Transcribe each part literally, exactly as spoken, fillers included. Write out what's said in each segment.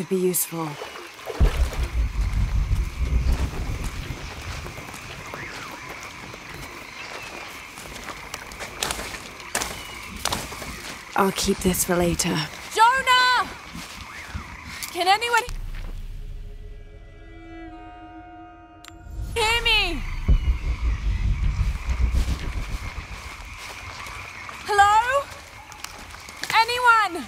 could be useful. I'll keep this for later. Jonah! Can anyone hear me? Hello? Anyone?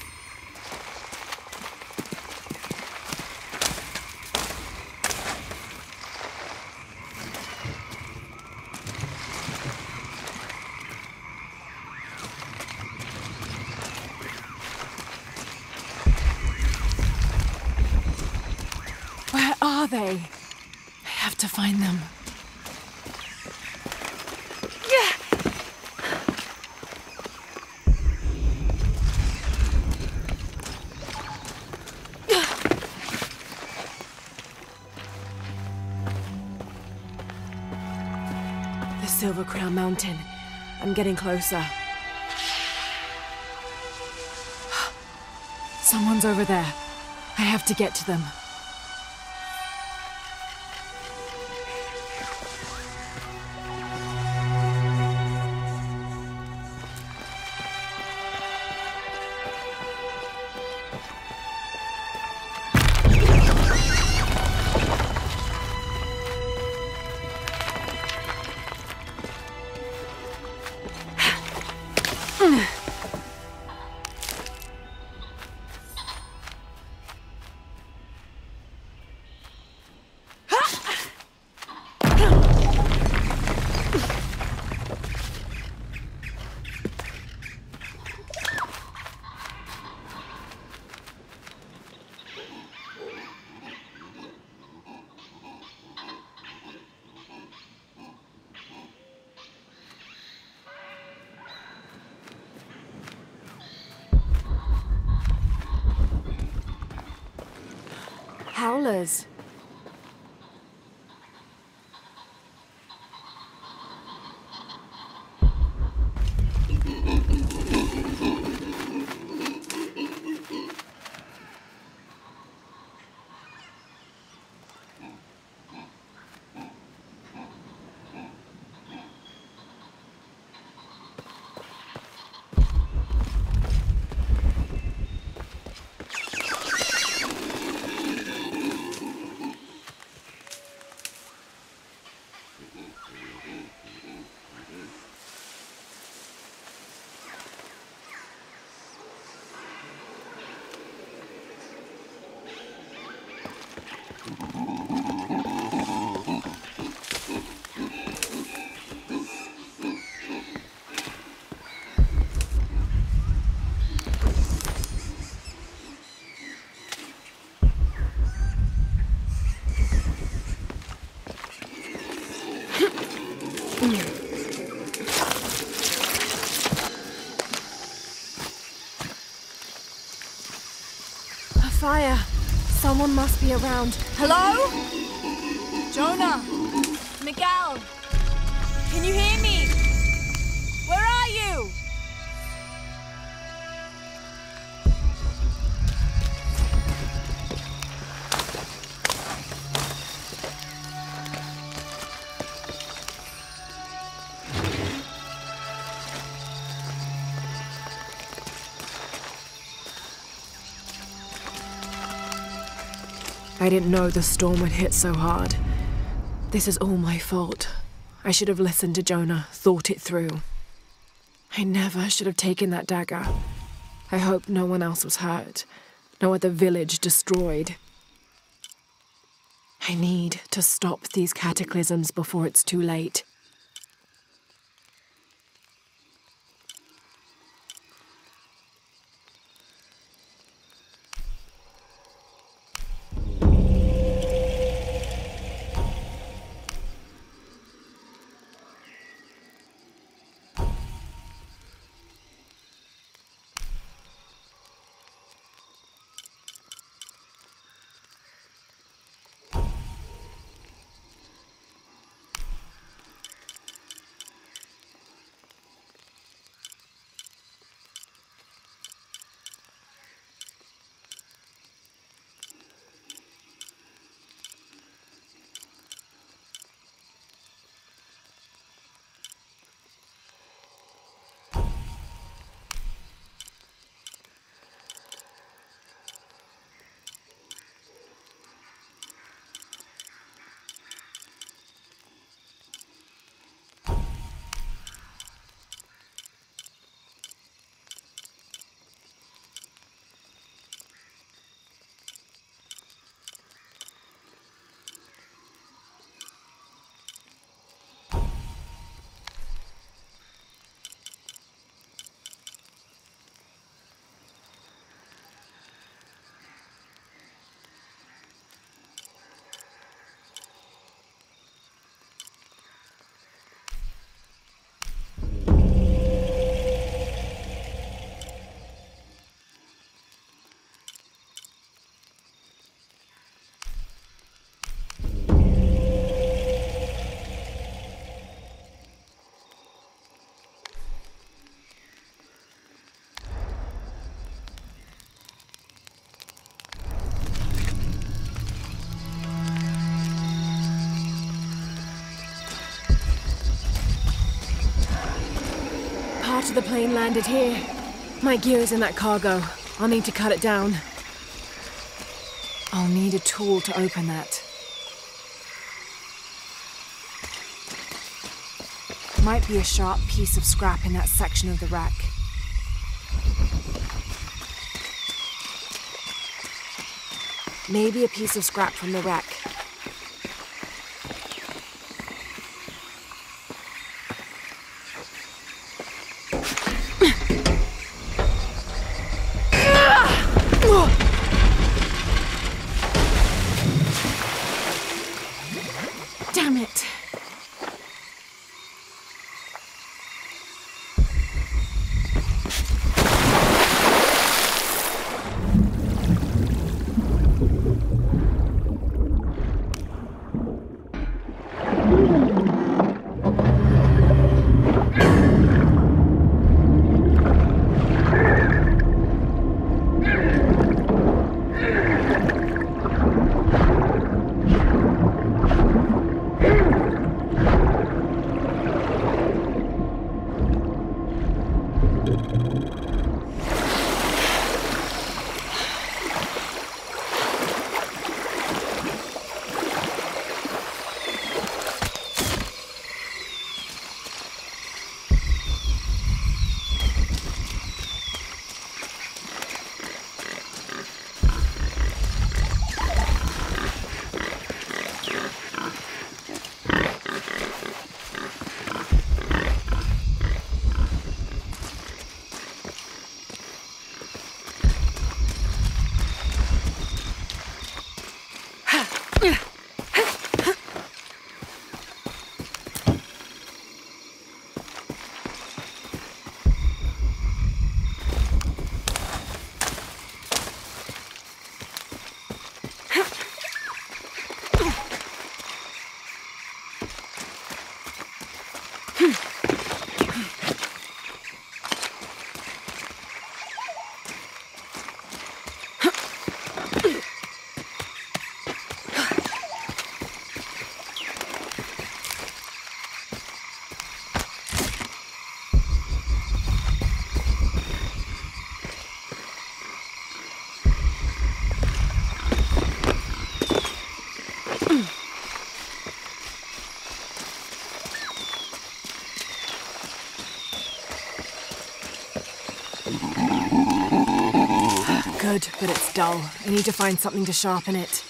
Where are they? I have to find them. The Silver Crown Mountain. I'm getting closer. Someone's over there. I have to get to them. Howlers. Fire! Someone must be around. Hello? Jonah? Miguel? Can you hear me? Where are you? I didn't know the storm would hit so hard. This is all my fault. I should have listened to Jonah, thought it through. I never should have taken that dagger. I hope no one else was hurt. No other village destroyed. I need to stop these cataclysms before it's too late. part of the plane landed here. My gear is in that cargo. I'll need to cut it down. I'll need a tool to open that. Might be a sharp piece of scrap in that section of the wreck. Maybe a piece of scrap from the wreck. Damn it. Good, but it's dull. I need to find something to sharpen it.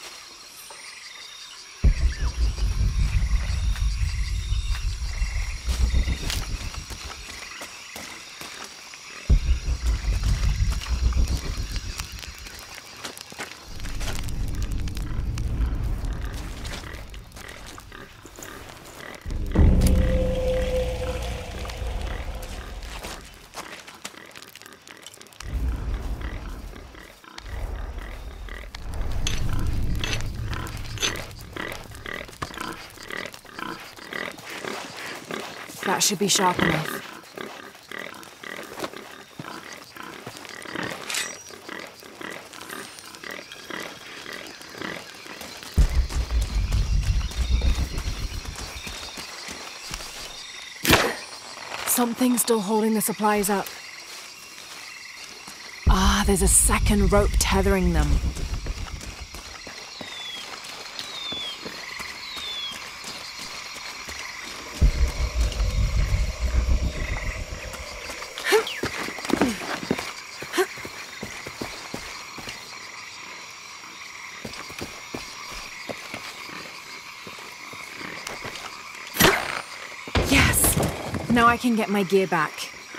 That should be sharp enough. Something's still holding the supplies up. Ah, there's a second rope tethering them. Now I can get my gear back.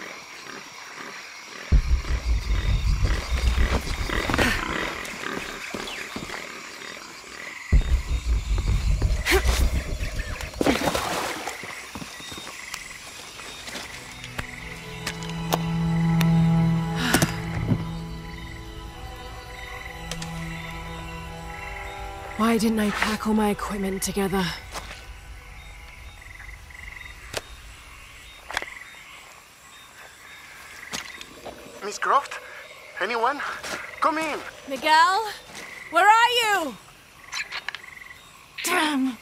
Why didn't I pack all my equipment together? Miss Croft? Anyone? Come in! Miguel? Where are you? Damn!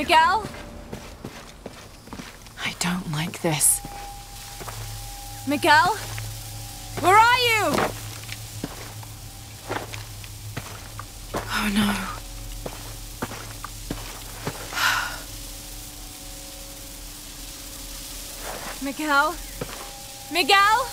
Miguel? I don't like this. Miguel? Where are you? Oh no. Miguel? Miguel?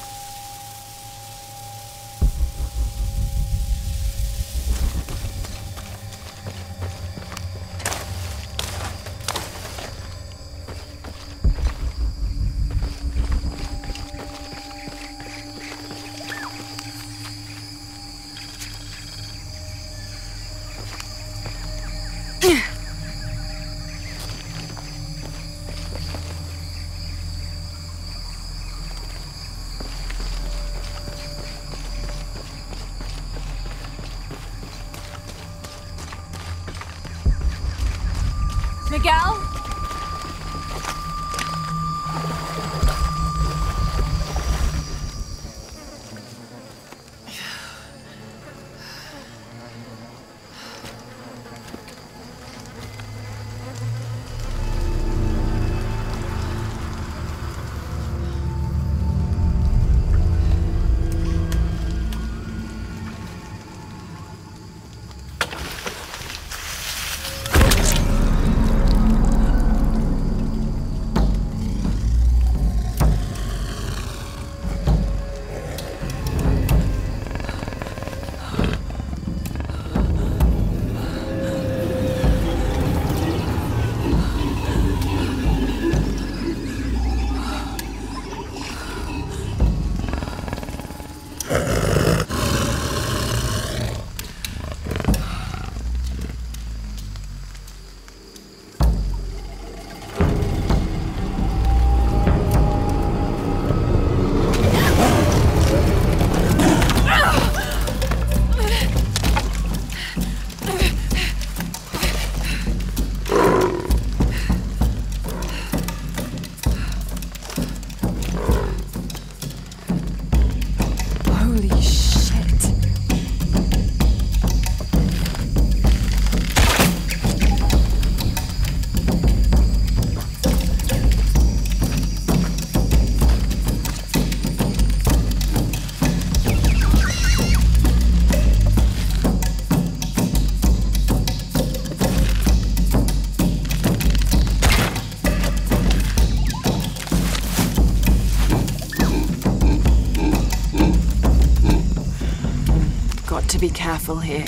Miguel? Holy shit. Got to be careful here.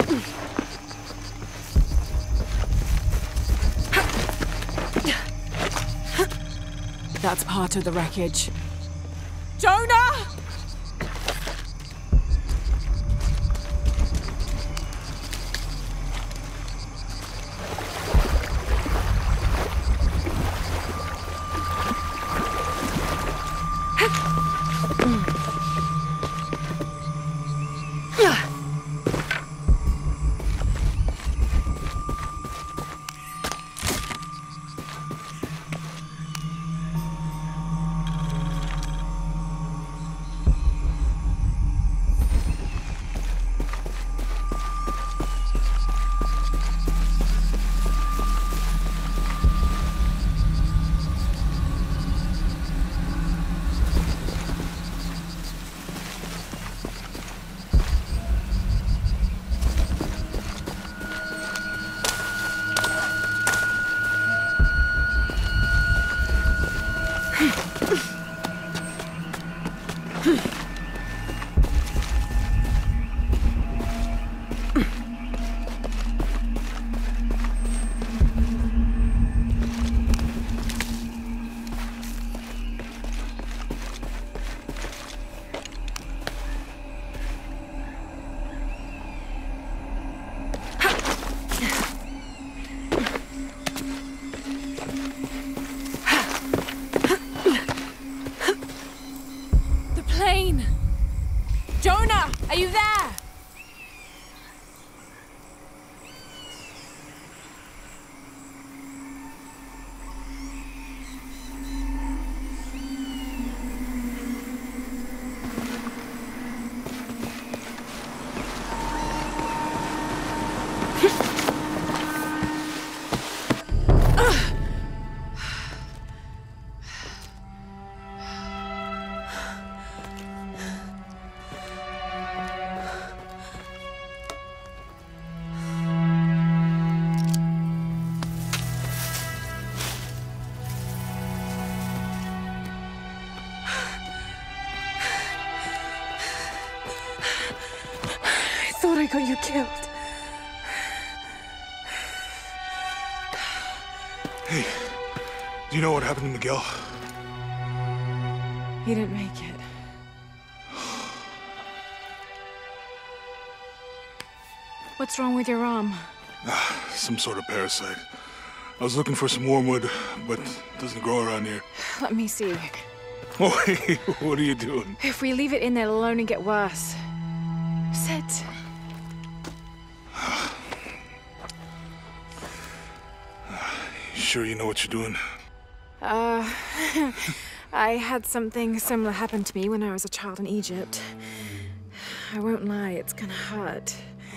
That's part of the wreckage. Jonah! Jonah, are you there? I thought I got you killed. Hey, do you know what happened to Miguel? He didn't make it. What's wrong with your arm? Ah, some sort of parasite. I was looking for some wormwood, but it doesn't grow around here. Let me see. Oh, hey, what are you doing? If we leave it in there, it'll only get worse. Sit. Sure you know what you're doing? Uh, I had something similar happen to me when I was a child in Egypt. I won't lie, it's gonna hurt.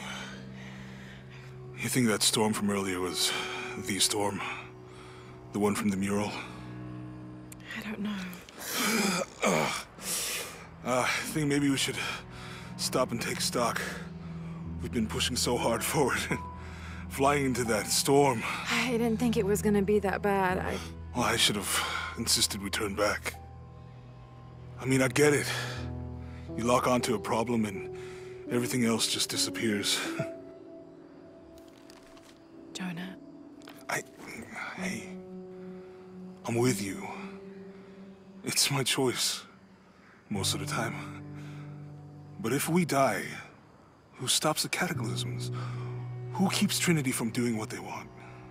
You think that storm from earlier was the storm? The one from the mural? I don't know. uh, I think maybe we should stop and take stock. We've been pushing so hard forward. Flying into that storm. I didn't think it was gonna be that bad. I... Well, I should have insisted we turn back. I mean, I get it. You lock onto a problem and everything else just disappears. Jonah. I... Hey. I'm with you. It's my choice. Most of the time. But if we die, who stops the cataclysms? Who keeps Trinity from doing what they want?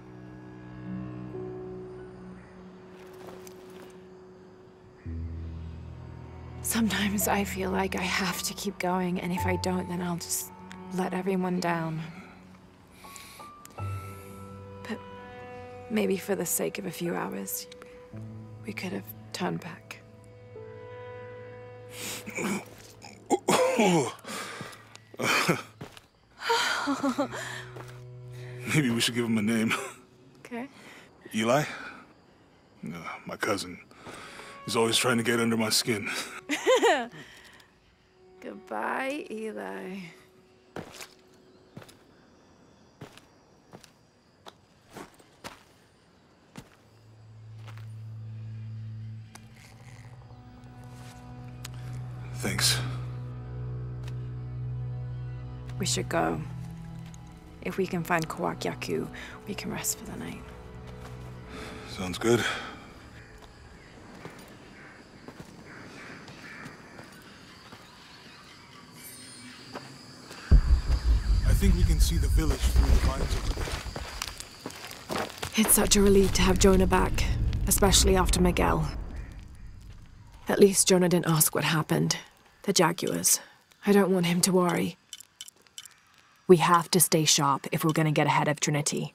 Sometimes I feel like I have to keep going, and if I don't, then I'll just let everyone down. But maybe for the sake of a few hours, we could have turned back. Maybe we should give him a name. Okay. Eli? Uh, my cousin. He's always trying to get under my skin. Goodbye, Eli. Thanks. We should go. If we can find Kuwaq Yaku, we can rest for the night. Sounds good. I think we can see the village through the vines over there. It's such a relief to have Jonah back, especially after Miguel. At least Jonah didn't ask what happened. The Jaguars. I don't want him to worry. We have to stay sharp if we're gonna get ahead of Trinity.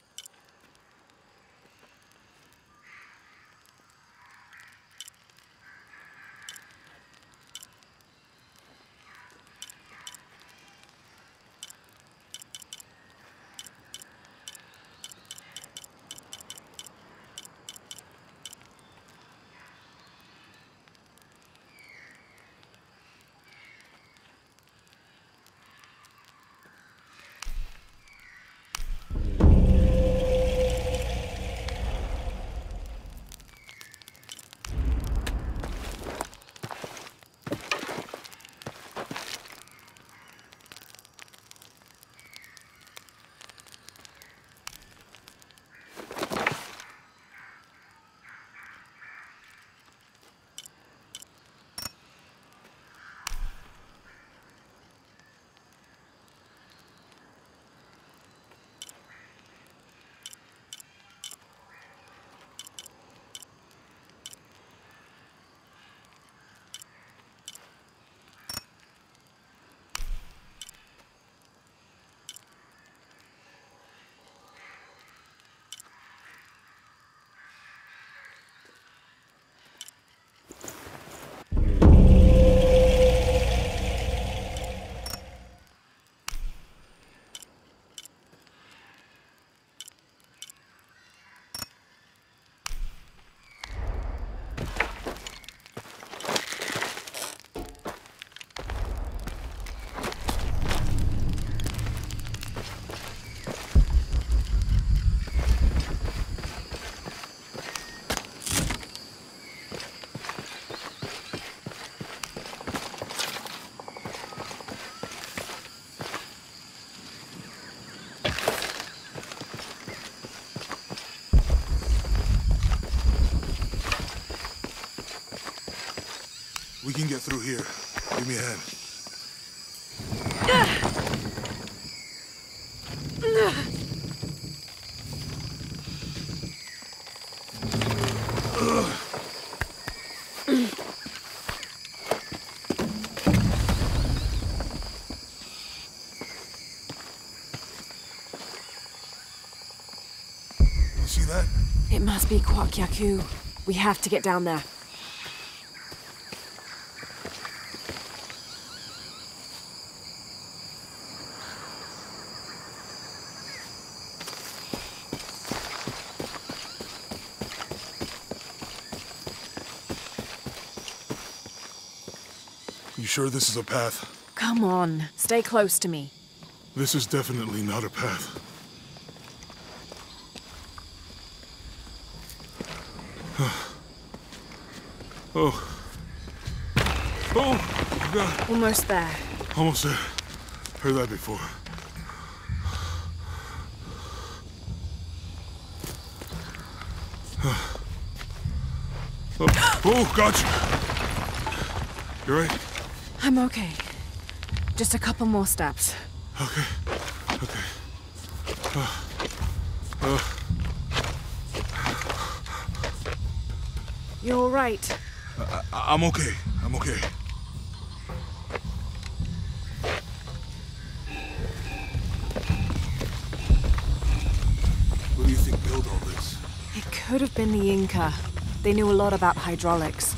We can get through here. Give me a hand. You see that? It must be Kuwaq Yaku. We have to get down there. You sure this is a path? Come on, stay close to me. This is definitely not a path. Oh. Oh, God. Almost there. Almost there. Heard that before. Oh, oh, gotcha. You right? I'm okay. Just a couple more steps. Okay. Okay. Uh, uh. You're all right. I, I, I'm okay. I'm okay. What do you think built all this? It could have been the Inca. They knew a lot about hydraulics.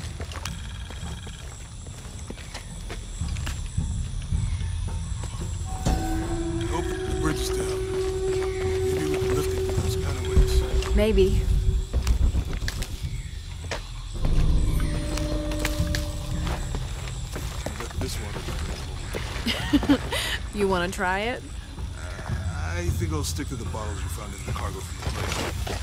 Hope the bridge is down. Maybe we can lift it with those kind of waves. Maybe. This one. You want to try it? I think I'll stick to the bottles you found in the cargo from the plane.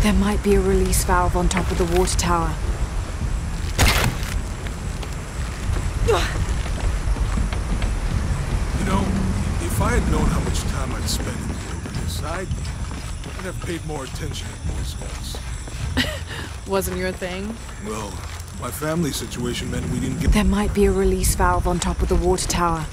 There might be a release valve on top of the water tower. You know, if I had known how much time I'd spend in the wilderness, I'd, I'd have paid more attention at Boy Scouts. Wasn't your thing? Well, my family situation meant we didn't get... There might be a release valve on top of the water tower.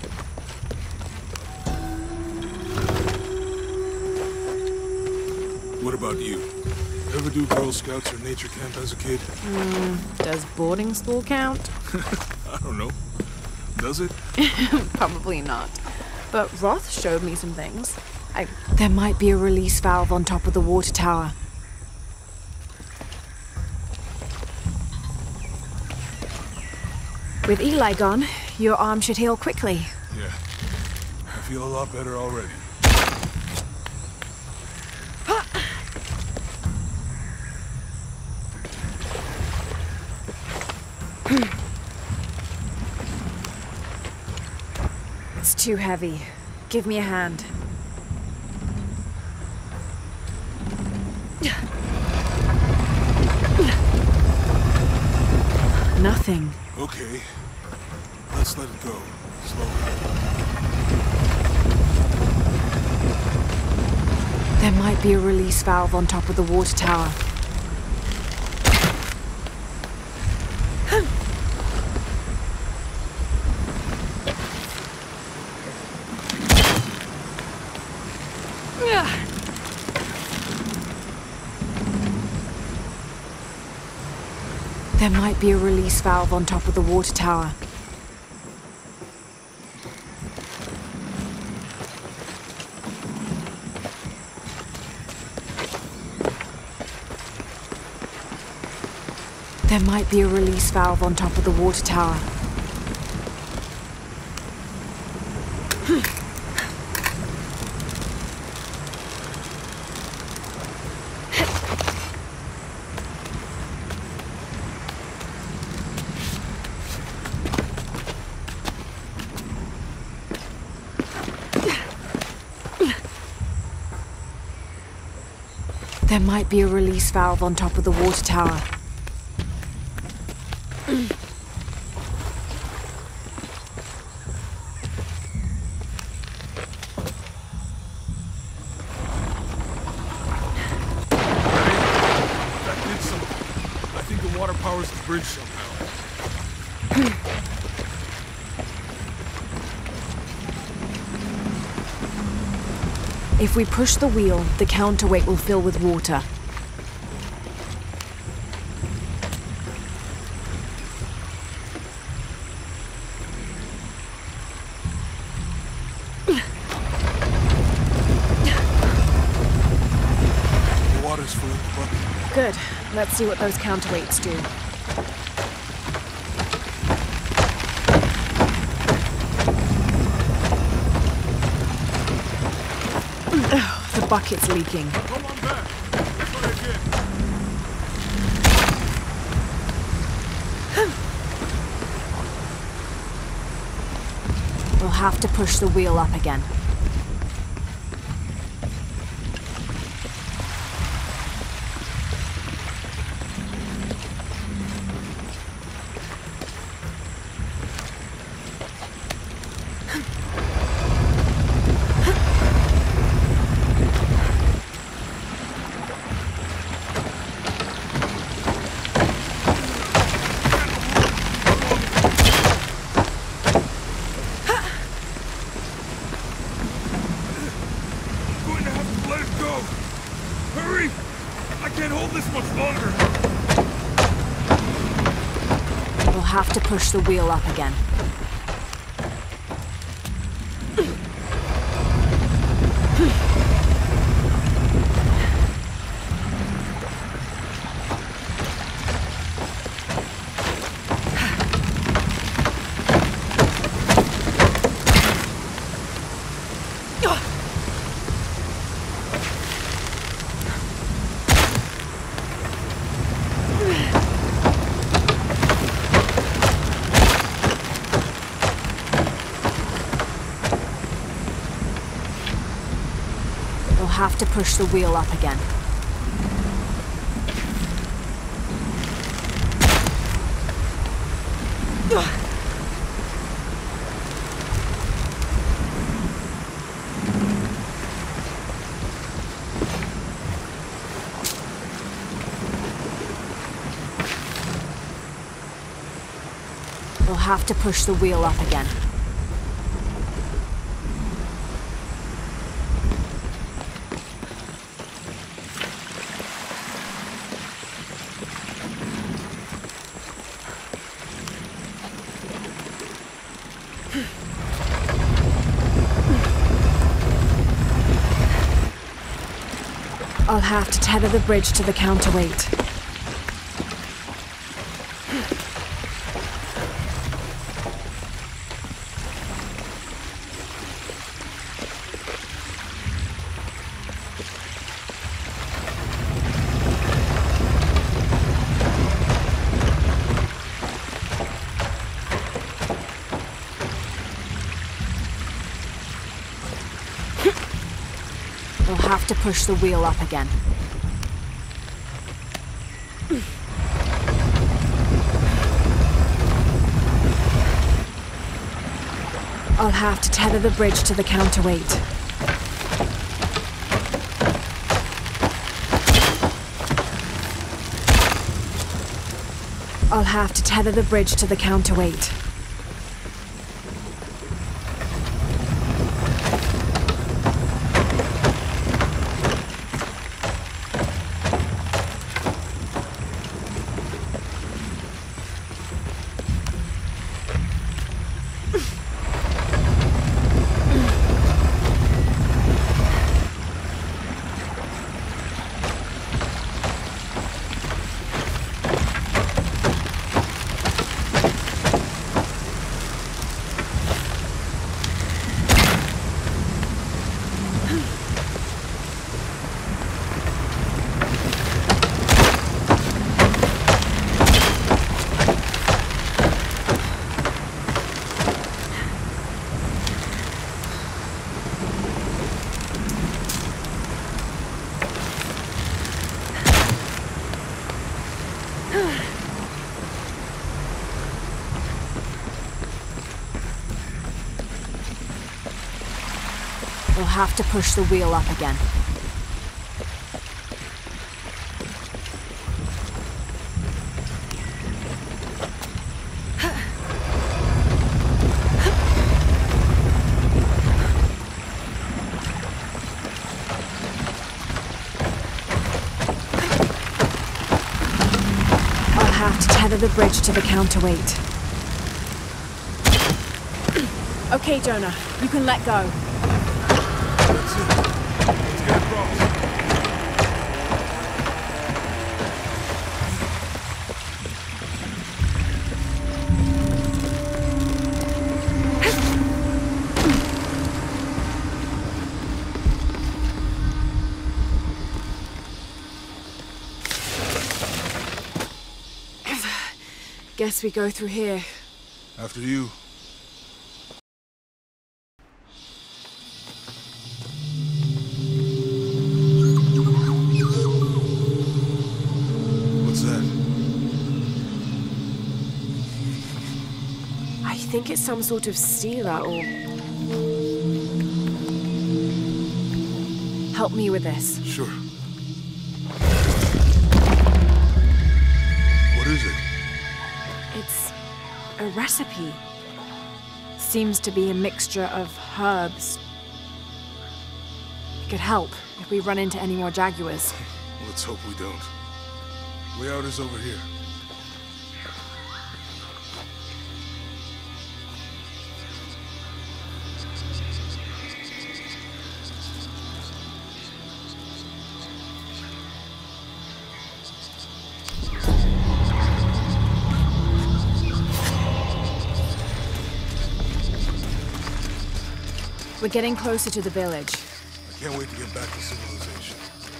What about you? Ever do Girl Scouts or nature camp as a kid? Mm, does boarding school count? I don't know. Does it? Probably not. But Roth showed me some things. I... There might be a release valve on top of the water tower. With Eli gone, your arm should heal quickly. Yeah. I feel a lot better already. It's too heavy. Give me a hand. Nothing. Okay. Let's let it go. Slowly. There might be a release valve on top of the water tower. There might be a release valve on top of the water tower. There might be a release valve on top of the water tower. There might be a release valve on top of the water tower. That did something. I think the water powers the bridge somehow. If we push the wheel, the counterweight will fill with water. The water's full of the bucket. Good. Let's see what those counterweights do. The bucket's leaking. Come on back. That's what I did. We'll have to push the wheel up again. Have to push the wheel up again. Have to push the wheel up again. We'll have to push the wheel up again. I'll have to tether the bridge to the counterweight. We'll have to push the wheel up again. I'll have to tether the bridge to the counterweight. I'll have to tether the bridge to the counterweight. We'll have to push the wheel up again. I'll have to tether the bridge to the counterweight. Okay, Jonah, you can let go. That's it. Let's get across. Guess we go through here. After you. I think it's some sort of sealer or... Help me with this. Sure. What is it? It's a recipe. Seems to be a mixture of herbs. It could help if we run into any more jaguars. Let's hope we don't. Way out is over here. We're getting closer to the village. I can't wait to get back to civilization.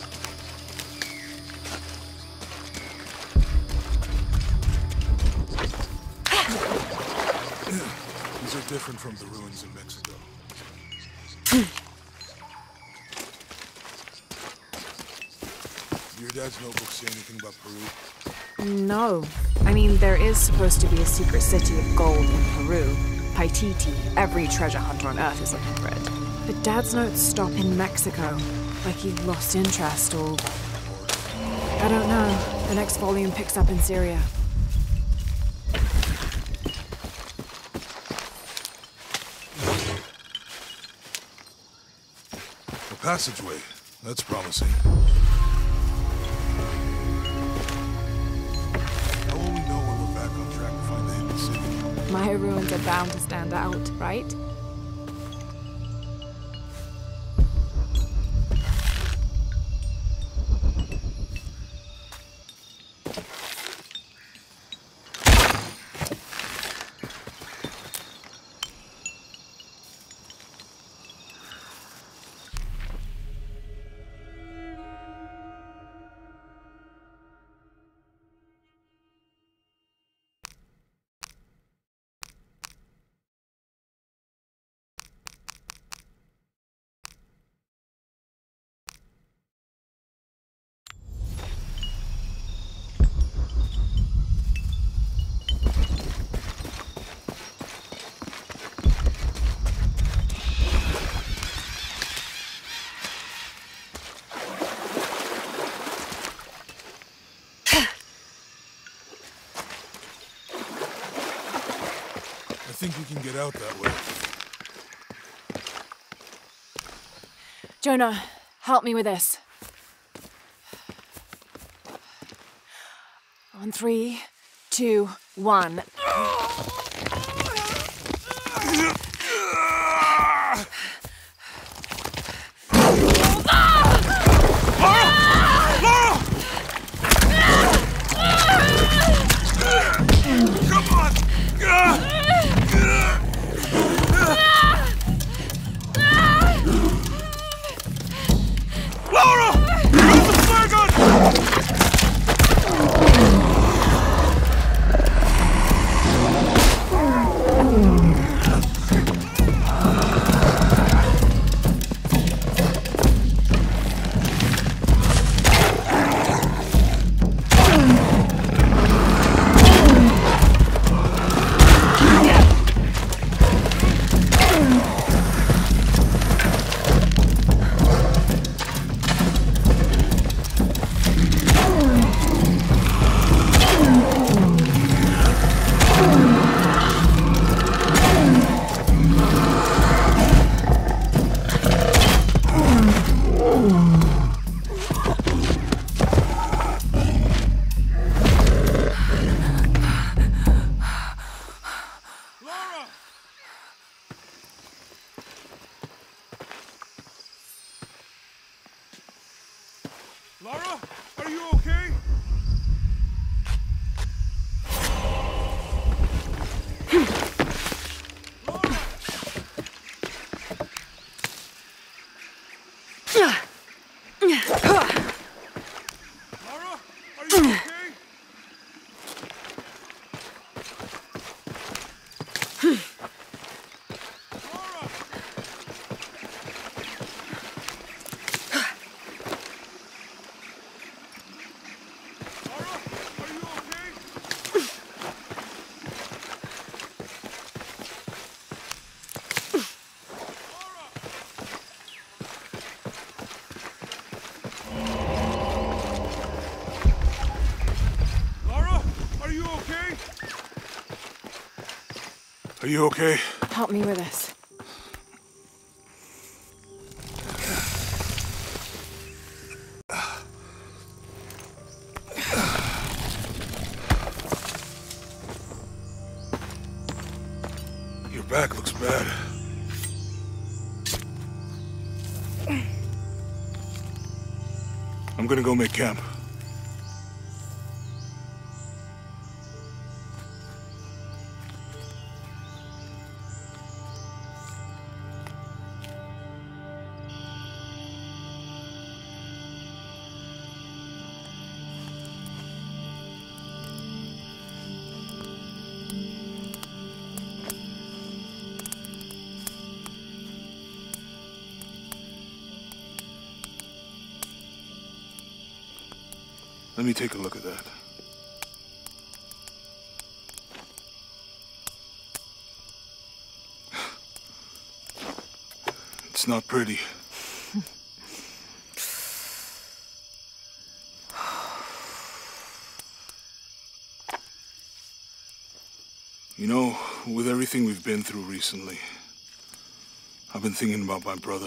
These are different from the ruins in Mexico. Do your dad's notebook say anything about Peru? No. I mean, there is supposed to be a secret city of gold in Peru. Paititi. Every treasure hunter on Earth is looking for it. But Dad's notes stop in Mexico. Like he lost interest or... I don't know. The next volume picks up in Syria. A passageway. That's promising. How will we know when we're back on track to find the hidden city? Maya ruins are bound to stand out, right? I think we can get out that way. Jonah, help me with this. On three, two, one. Lara, are you okay? Are you okay? Help me with this. Your back looks bad. I'm gonna go make camp. Let me take a look at that. It's not pretty. You know, with everything we've been through recently, I've been thinking about my brother.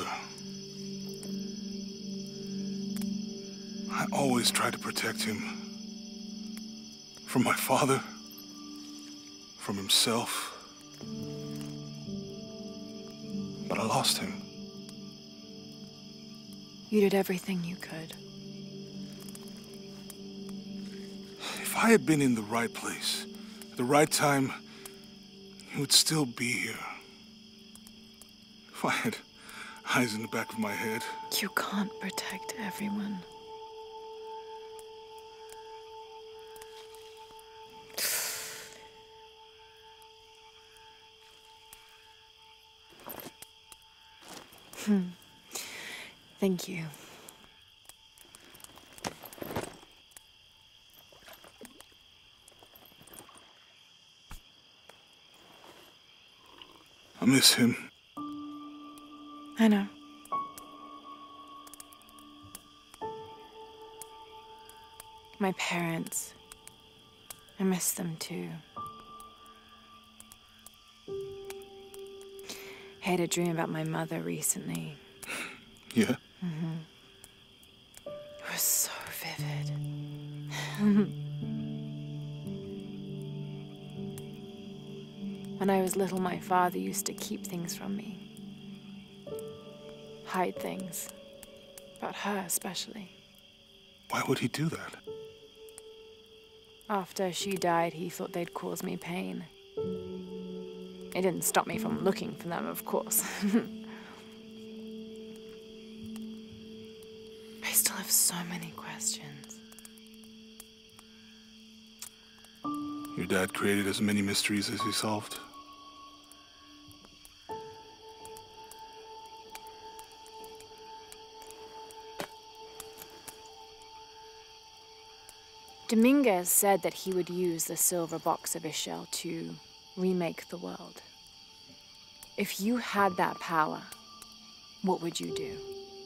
I always tried to protect him. From my father. From himself. But I lost him. You did everything you could. If I had been in the right place, at the right time, he would still be here. If I had eyes in the back of my head. You can't protect everyone. Hmm. Thank you. I miss him. I know. My parents. I miss them too. I had a dream about my mother recently. Yeah? Mm-hmm. It was so vivid. When I was little, my father used to keep things from me. Hide things. About her, especially. Why would he do that? After she died, he thought they'd cause me pain. It didn't stop me from looking for them, of course. I still have so many questions. Your dad created as many mysteries as he solved. Dominguez said that he would use the silver box of Ixchel to remake the world. If you had that power, what would you do?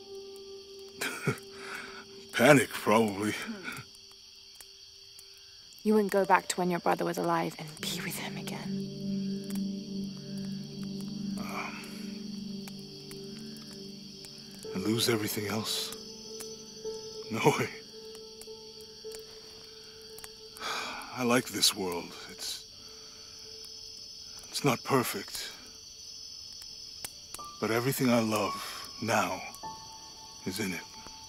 Panic, probably. You wouldn't go back to when your brother was alive and be with him again. Um, and lose everything else? No way. I like this world. It's... It's not perfect. But everything I love now is in it.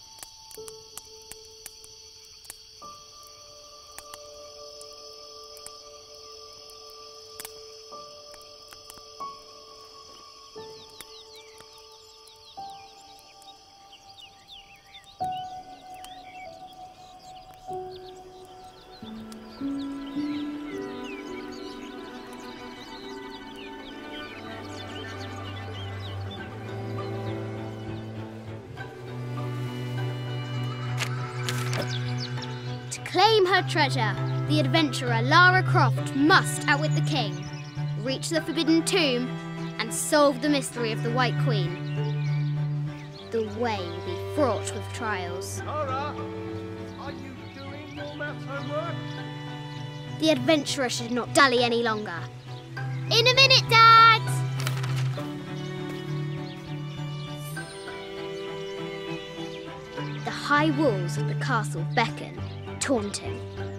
Claim her treasure. The adventurer Lara Croft must outwit the king, reach the Forbidden Tomb, and solve the mystery of the White Queen. The way will be fraught with trials. Lara, are you doing your maths homework? The adventurer should not dally any longer. In a minute, Dad! The high walls of the castle beckon, taunting.